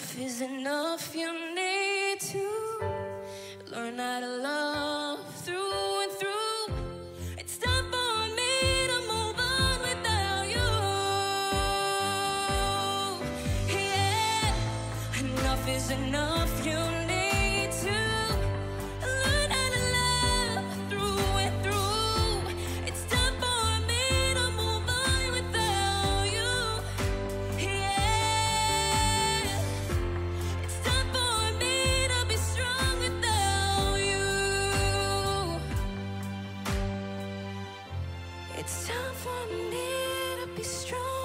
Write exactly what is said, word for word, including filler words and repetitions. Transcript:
Enough is enough, you need to learn how to love through and through. It's time for me to move on without you. Yeah, enough is enough, you need to learn how to love through and through. It's time for me to move on without you. Yeah, it's time for me to be strong without you. It's time for me to be strong.